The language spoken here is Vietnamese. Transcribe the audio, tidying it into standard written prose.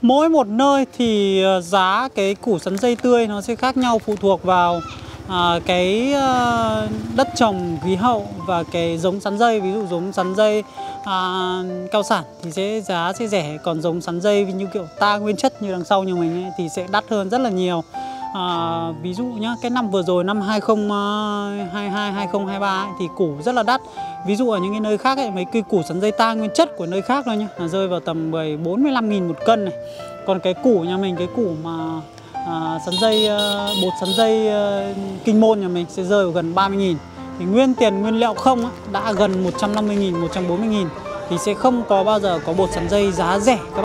Mỗi một nơi thì giá cái củ sắn dây tươi nó sẽ khác nhau, phụ thuộc vào cái đất trồng, khí hậu và cái giống sắn dây. Ví dụ giống sắn dây cao sản thì giá sẽ rẻ, còn giống sắn dây như kiểu ta nguyên chất như đằng sau như mình ấy, thì sẽ đắt hơn rất là nhiều. Ví dụ nhá, cái năm vừa rồi năm 2022 2023 ấy, thì củ rất là đắt. Ví dụ ở những cái nơi khác ấy, mấy cây củ sắn dây ta nguyên chất của nơi khác thôi nhá, là rơi vào tầm 45.000 một cân này. Còn cái củ nhà mình, cái củ mà sắn dây bột sắn dây Kinh Môn nhà mình sẽ rơi vào gần 30.000. Thì nguyên tiền nguyên liệu không á, đã gần 150.000, 140.000 thì sẽ không có bao giờ có bột sắn dây giá rẻ.